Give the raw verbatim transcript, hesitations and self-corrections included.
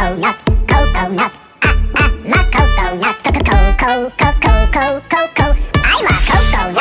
coconut, coconut. Ah, ah, my coconut, co co co co co co co. I'm a coconut.